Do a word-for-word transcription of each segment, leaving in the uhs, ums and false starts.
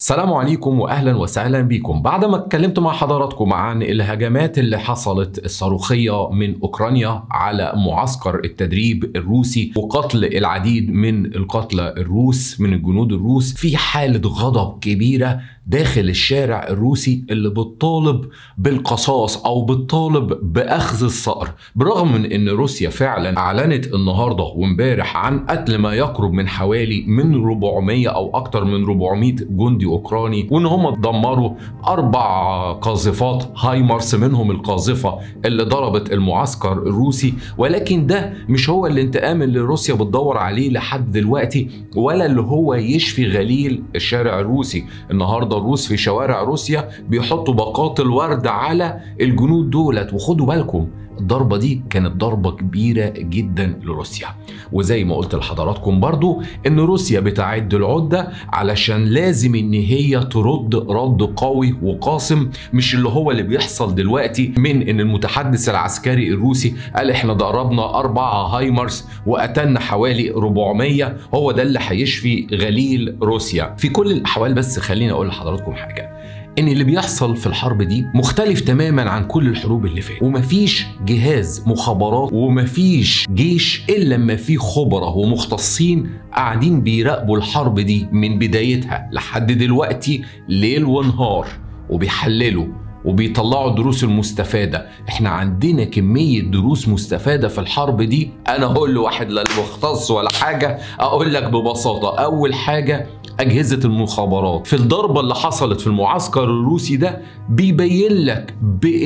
السلام عليكم واهلا وسهلا بكم. بعد ما اتكلمت مع حضراتكم عن الهجمات اللي حصلت الصاروخيه من اوكرانيا على معسكر التدريب الروسي وقتل العديد من القتلى الروس من الجنود الروس، في حاله غضب كبيره داخل الشارع الروسي اللي بتطالب بالقصاص او بتطالب باخذ الثأر، برغم من ان روسيا فعلا اعلنت النهارده وامبارح عن قتل ما يقرب من حوالي من أربعمائة او اكتر من أربعمائة جندي اوكراني، وان هم دمروا اربع قاذفات هايمارس منهم القاذفه اللي ضربت المعسكر الروسي. ولكن ده مش هو الانتقام اللي روسيا بتدور عليه لحد دلوقتي، ولا اللي هو يشفي غليل الشارع الروسي. النهارده الروس في شوارع روسيا بيحطوا باقات الورد على الجنود دولت، وخدوا بالكم الضربة دي كانت ضربة كبيرة جدا لروسيا. وزي ما قلت لحضراتكم برضو ان روسيا بتعد العدة علشان لازم ان هي ترد رد قوي وقاسم، مش اللي هو اللي بيحصل دلوقتي من ان المتحدث العسكري الروسي قال احنا ضربنا اربعة هايمارس وقتلنا حوالي أربعمائة، هو ده اللي هيشفي غليل روسيا. في كل الاحوال بس خليني اقول لحضراتكم حاجة، ان اللي بيحصل في الحرب دي مختلف تماما عن كل الحروب اللي فاتت، ومفيش جهاز مخابرات ومفيش جيش الا لما فيه خبراء ومختصين قاعدين بيراقبوا الحرب دي من بدايتها لحد دلوقتي ليل ونهار، وبيحللوا وبيطلعوا الدروس المستفادة. احنا عندنا كمية دروس مستفادة في الحرب دي، انا اقول لواحد لا مختص ولا حاجة، اقول لك ببساطة اول حاجة أجهزة المخابرات في الضربة اللي حصلت في المعسكر الروسي ده بيبين لك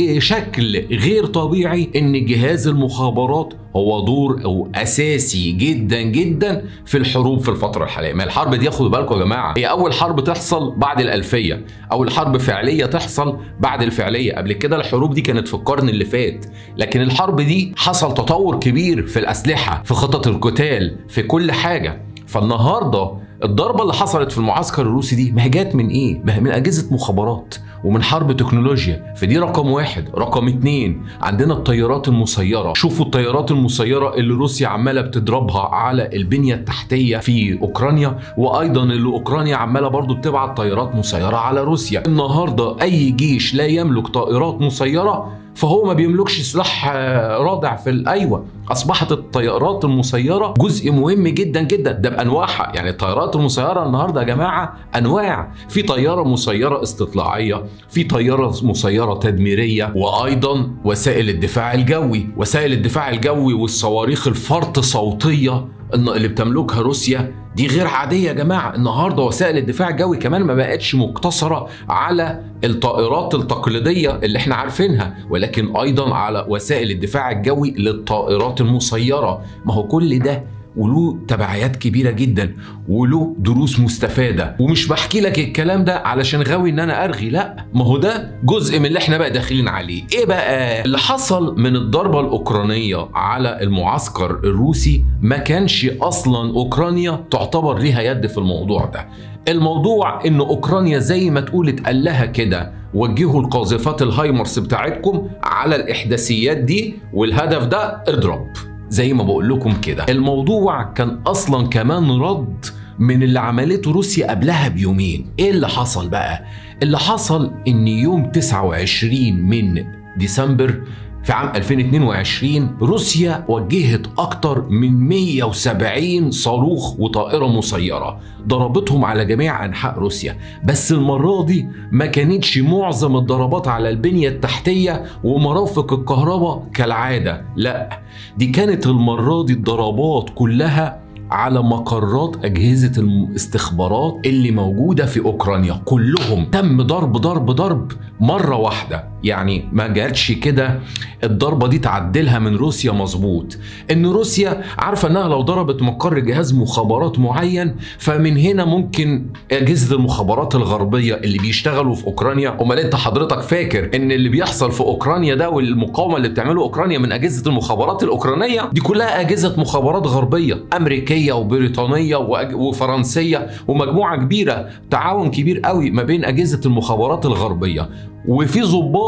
بشكل غير طبيعي إن جهاز المخابرات هو دور أو أساسي جدا جدا في الحروب في الفترة الحالية. ما الحرب دي خدوا بالكم يا جماعة، هي أول حرب تحصل بعد الألفية، أول حرب فعلية تحصل بعد الفعلية. قبل كده الحروب دي كانت في القرن اللي فات، لكن الحرب دي حصل تطور كبير في الأسلحة، في خطط القتال، في كل حاجة. فالنهارده الضربة اللي حصلت في المعسكر الروسي دي ما هي جات من ايه؟ ما هي من أجهزة مخابرات ومن حرب تكنولوجيا. فدي رقم واحد. رقم اتنين، عندنا الطيارات المسيرة. شوفوا الطيارات المسيرة اللي روسيا عمالة بتضربها على البنية التحتية في أوكرانيا، وأيضا اللي أوكرانيا عمالة برضو بتبعت طيارات مسيرة على روسيا. النهاردة أي جيش لا يملك طائرات مسيرة فهو ما بيملكش سلاح رادع في الأيوة. أصبحت الطيارات المسيرة جزء مهم جدا جدا، ده بأنواعها. يعني الطيارات المسيرة النهاردة يا جماعة أنواع، في طيارة مسيرة استطلاعية، في طيارة مسيرة تدميرية، وأيضا وسائل الدفاع الجوي. وسائل الدفاع الجوي والصواريخ الفرط صوتية اللي بتملكها روسيا دي غير عادية يا جماعة. النهاردة وسائل الدفاع الجوي كمان ما بقتش مقتصرة على الطائرات التقليدية اللي احنا عارفينها، ولكن أيضا على وسائل الدفاع الجوي للطائرات المسيرة. ما هو كل ده وله تبعيات كبيرة جدا وله دروس مستفادة. ومش بحكي لك الكلام ده علشان غاوي ان انا ارغي، لا، ما هو ده جزء من اللي احنا بقى داخلين عليه. ايه بقى اللي حصل من الضربة الاوكرانية على المعسكر الروسي؟ ما كانش اصلا اوكرانيا تعتبر ليها يد في الموضوع ده. الموضوع ان اوكرانيا زي ما تقول اتقال لها كده وجهوا القاذفات الهايمارس بتاعتكم على الاحداثيات دي، والهدف ده اضرب. زي ما بقول لكم كده، الموضوع كان اصلا كمان رد من اللي عملته روسيا قبلها بيومين. ايه اللي حصل بقى؟ اللي حصل ان يوم تسعة وعشرين من ديسمبر في عام ألفين واثنين وعشرين روسيا وجهت اكتر من مئة وسبعين صاروخ وطائرة مسيرة، ضربتهم على جميع انحاء روسيا. بس المرة دي ما كانتش معظم الضربات على البنية التحتية ومرافق الكهرباء كالعادة، لا، دي كانت المرة دي الضربات كلها على مقرات أجهزة الاستخبارات اللي موجودة في أوكرانيا. كلهم تم ضرب ضرب ضرب مرة واحدة، يعني ما جاتش كده الضربة دي تعدلها من روسيا مظبوط. إن روسيا عارفة إنها لو ضربت مقر جهاز مخابرات معين فمن هنا ممكن أجهزة المخابرات الغربية اللي بيشتغلوا في أوكرانيا. أمال أنت حضرتك فاكر إن اللي بيحصل في أوكرانيا ده والمقاومة اللي بتعمله أوكرانيا من أجهزة المخابرات الأوكرانية دي كلها أجهزة مخابرات غربية، أمريكية وبريطانية وفرنسية، ومجموعة كبيرة، تعاون كبير قوي ما بين أجهزة المخابرات الغربية. وفي ضباط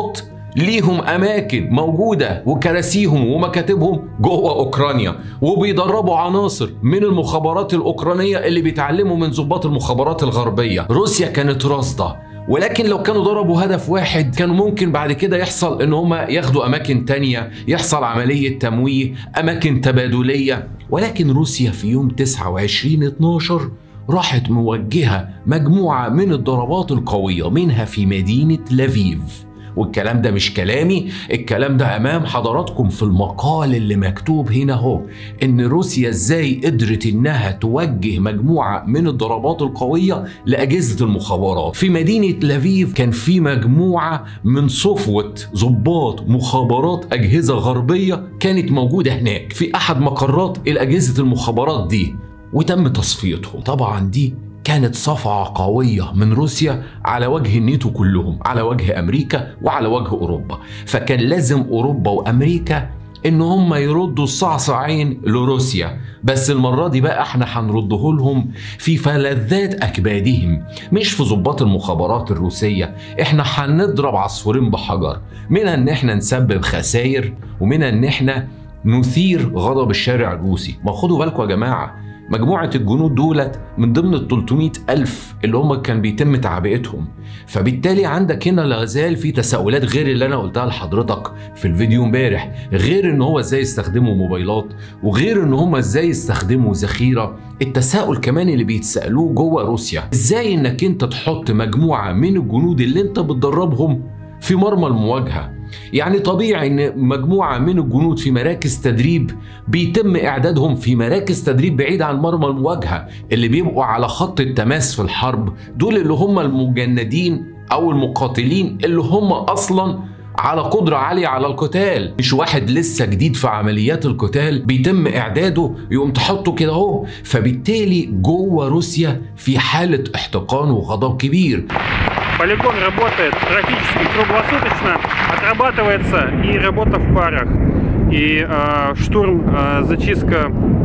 ليهم أماكن موجودة وكراسيهم ومكاتبهم جوه أوكرانيا، وبيدربوا عناصر من المخابرات الأوكرانية اللي بيتعلموا من ضباط المخابرات الغربية. روسيا كانت راصدة، ولكن لو كانوا ضربوا هدف واحد كانوا ممكن بعد كده يحصل ان هم ياخدوا اماكن تانية، يحصل عملية تمويه، اماكن تبادلية. ولكن روسيا في يوم تسعة وعشرين اتناشر راحت موجهة مجموعة من الضربات القوية، منها في مدينة لافيف. والكلام ده مش كلامي، الكلام ده امام حضراتكم في المقال اللي مكتوب هنا اهو، ان روسيا ازاي قدرت انها توجه مجموعه من الضربات القويه لاجهزه المخابرات. في مدينه لافيف كان في مجموعه من صفوه ضباط مخابرات اجهزه غربيه كانت موجوده هناك في احد مقرات الاجهزه المخابرات دي، وتم تصفيتهم. طبعا دي كانت صفعة قوية من روسيا على وجه الناتو كلهم، على وجه أمريكا وعلى وجه أوروبا. فكان لازم أوروبا وأمريكا إن هم يردوا الصعصعين لروسيا، بس المرة دي بقى احنا هنرده لهم في فلذات أكبادهم، مش في ضباط المخابرات الروسية. احنا هنضرب عصفورين بحجر، منها إن احنا نسبب خسائر، ومنها إن احنا نثير غضب الشارع الروسي. ما خدوا بالكم يا جماعة، مجموعة الجنود دولت من ضمن ال ثلاثمائة ألف اللي هم كان بيتم تعبئتهم. فبالتالي عندك هنا لا زال في تساؤلات غير اللي انا قلتها لحضرتك في الفيديو امبارح، غير ان هو ازاي يستخدموا موبايلات، وغير ان هم ازاي يستخدموا ذخيرة. التساؤل كمان اللي بيتسألوه جوه روسيا، ازاي انك انت تحط مجموعة من الجنود اللي انت بتدربهم في مرمى المواجهة؟ يعني طبيعي ان مجموعة من الجنود في مراكز تدريب بيتم اعدادهم في مراكز تدريب بعيد عن مرمى المواجهة، اللي بيبقوا على خط التماس في الحرب، دول اللي هم المجندين او المقاتلين اللي هم اصلا على قدرة عالية على القتال، مش واحد لسه جديد في عمليات القتال بيتم اعداده يقوم تحطه كده اهو. فبالتالي جوه روسيا في حالة احتقان وغضب كبير. Полигон работает практически круглосуточно, отрабатывается и работа в парах, и э, штурм, э, зачистка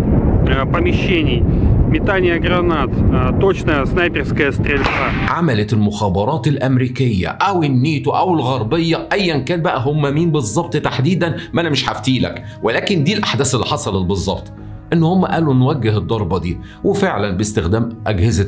э, помещений, метание гранат, э, точная снайперская стрельба. عملت المخابرات الأمريكية أو الناتو أو الغربية أيا كان بقى هم مين بالظبط تحديدا، ما أنا مش هفتيلك، ولكن دي الأحداث اللي حصلت بالظبط، ان هم قالوا نوجه الضربه دي، وفعلا باستخدام اجهزه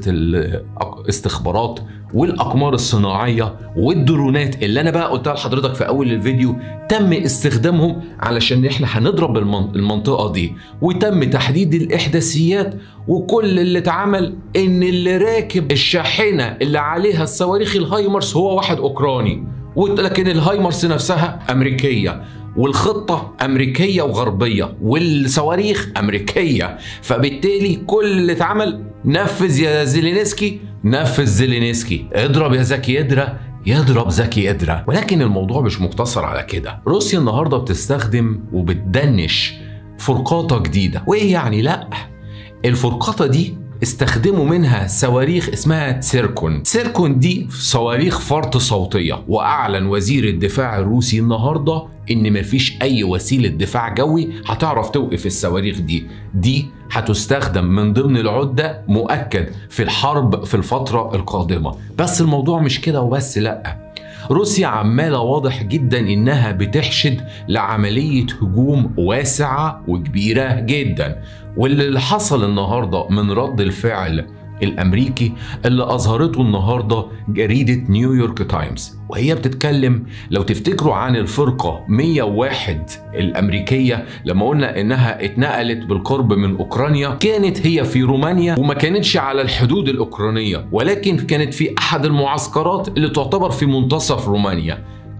الاستخبارات والاقمار الصناعيه والدرونات اللي انا بقى قلتها لحضرتك في اول الفيديو، تم استخدامهم علشان احنا هنضرب المنطقه دي، وتم تحديد الاحداثيات. وكل اللي اتعمل ان اللي راكب الشاحنه اللي عليها الصواريخ الهايمرس هو واحد اوكراني، ولكن الهايمرس نفسها امريكيه، والخطة أمريكية وغربية، والصواريخ أمريكية. فبالتالي كل اللي اتعمل نفذ يا زيلينسكي، نفذ زيلينسكي، اضرب يا زكي يدرى، يضرب زكي يدرى. ولكن الموضوع مش مقتصر على كده. روسيا النهاردة بتستخدم وبتدنش فرقاطة جديدة. وإيه يعني؟ لأ، الفرقاطة دي استخدموا منها صواريخ اسمها تسيركون. تسيركون دي صواريخ فرط صوتية، وأعلن وزير الدفاع الروسي النهاردة إن مفيش أي وسيلة دفاع جوي هتعرف توقف الصواريخ دي. دي هتستخدم من ضمن العدة مؤكد في الحرب في الفترة القادمة. بس الموضوع مش كده وبس، لأ، روسيا عمالة واضح جدا إنها بتحشد لعملية هجوم واسعة وكبيرة جدا. واللي حصل النهاردة من رد الفعل الأمريكي اللي أظهرته النهاردة جريدة نيويورك تايمز، وهي بتتكلم لو تفتكروا عن الفرقة مية وواحد الأمريكية لما قلنا إنها اتنقلت بالقرب من أوكرانيا، كانت هي في رومانيا وما كانتش على الحدود الأوكرانية، ولكن كانت في أحد المعسكرات اللي تعتبر في منتصف رومانيا.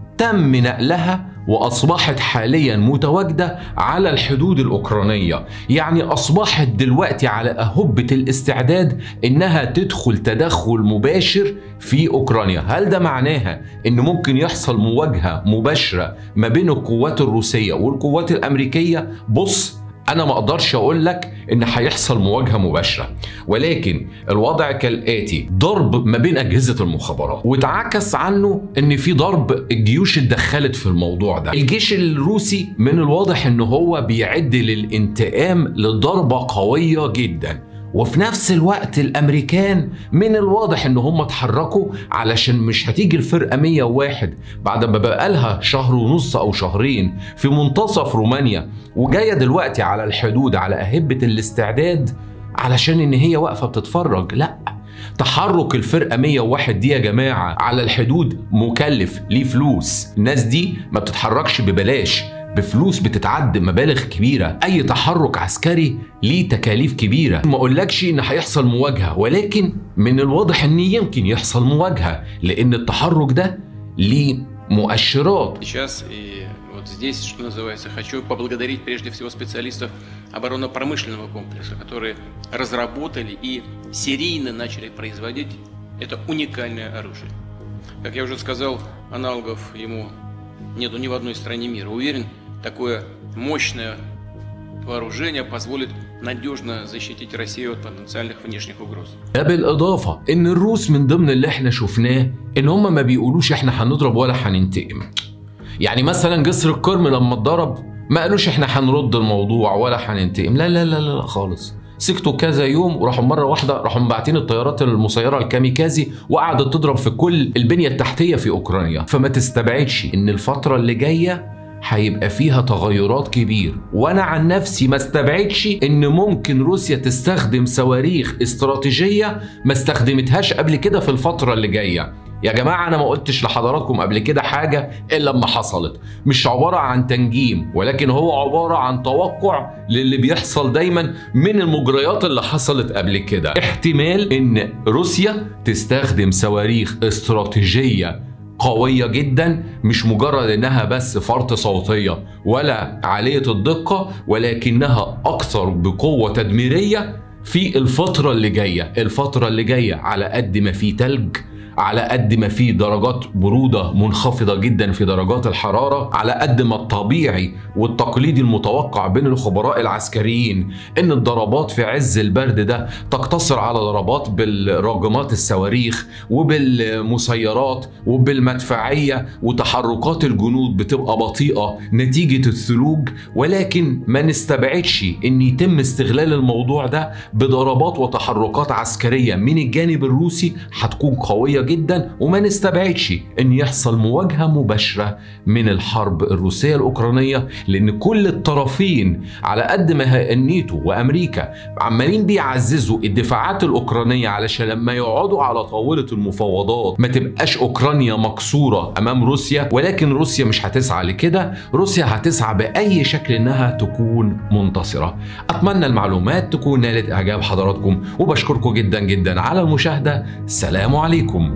تم نقلها وأصبحت حاليا متواجدة على الحدود الأوكرانية، يعني أصبحت دلوقتي على أهبة الاستعداد إنها تدخل تدخل مباشر في أوكرانيا. هل ده معناها إن ممكن يحصل مواجهة مباشرة ما بين القوات الروسية والقوات الأمريكية؟ بص، أنا ما أقدرش أقول لك إن هيحصل مواجهة مباشرة، ولكن الوضع كالآتي: ضرب ما بين أجهزة المخابرات، واتعكس عنه إن في ضرب الجيوش اتدخلت في الموضوع ده. الجيش الروسي من الواضح إن هو بيعد للانتقام لضربة قوية جدا، وفي نفس الوقت الامريكان من الواضح ان هم اتحركوا علشان مش هتيجي الفرقه مية وواحد بعد ما بقى لها شهر ونص او شهرين في منتصف رومانيا وجايه دلوقتي على الحدود على اهبه الاستعداد علشان ان هي واقفه بتتفرج. لا، تحرك الفرقه مية وواحد دي يا جماعه على الحدود مكلف، ليه فلوس. الناس دي ما بتتحركش ببلاش، بفلوس بتتعد مبالغ كبيرة. أي تحرك عسكري ليه تكاليف كبيرة. ما أقولكش إن هيحصل مواجهة، ولكن من الواضح إن يمكن يحصل مواجهة لأن التحرك ده ليه مؤشرات. Сейчас и вот здесь, что называется, хочу поблагодарить прежде всего специалистов оборонно-промышленного комплекса, которые разработали и серийно начали производить это уникальное оружие. Как я уже сказал, аналогов ему нету ни в одной стране мира. Уверен, такое мощное вооружение позволит надежно защитить Россию от потенциальных внешних угроз. ده بالإضافة إن الروس من ضمن اللي إحنا شفناه إن هم ما بيقولوش إحنا هنضرب ولا هننتقم. يعني مثلا جسر القرم لما اتضرب ما قالوش إحنا هنرد الموضوع ولا هننتقم، لا لا لا لا خالص. سكتوا كذا يوم وراحوا مرة واحدة راحوا مبعتين الطيارات المسيرة الكاميكازي وقعدت تضرب في كل البنية التحتية في أوكرانيا. فما تستبعدش إن الفترة اللي جاية هيبقى فيها تغيرات كبير، وانا عن نفسي ما استبعدش ان ممكن روسيا تستخدم صواريخ استراتيجيه ما استخدمتهاش قبل كده في الفتره اللي جايه. يا جماعه انا ما قلتش لحضراتكم قبل كده حاجه الا لما حصلت، مش عباره عن تنجيم ولكن هو عباره عن توقع للي بيحصل دايما من المجريات اللي حصلت قبل كده. احتمال ان روسيا تستخدم صواريخ استراتيجيه قوية جدا، مش مجرد انها بس فرط صوتية ولا عالية الدقة، ولكنها اكثر بقوة تدميرية في الفترة اللي جاية. الفترة اللي جاية على قد ما في تلج، على قد ما في درجات برودة منخفضة جدا في درجات الحرارة، على قد ما الطبيعي والتقليدي المتوقع بين الخبراء العسكريين ان الضربات في عز البرد ده تقتصر على ضربات بالراجمات الصواريخ وبالمسيرات وبالمدفعية، وتحركات الجنود بتبقى بطيئة نتيجة الثلوج. ولكن ما نستبعدش ان يتم استغلال الموضوع ده بضربات وتحركات عسكرية من الجانب الروسي هتكون قوية جدا، وما نستبعدش ان يحصل مواجهة مباشرة من الحرب الروسية الأوكرانية، لان كل الطرفين على قد ما الناتو وامريكا عمالين بيعززوا الدفاعات الأوكرانية علشان لما يقعدوا على طاولة المفاوضات ما تبقاش أوكرانيا مكسورة امام روسيا، ولكن روسيا مش هتسعى لكده، روسيا هتسعى بأي شكل انها تكون منتصرة. اتمنى المعلومات تكون نالت اعجاب حضراتكم، وبشكركم جدا جدا على المشاهدة. السلام عليكم.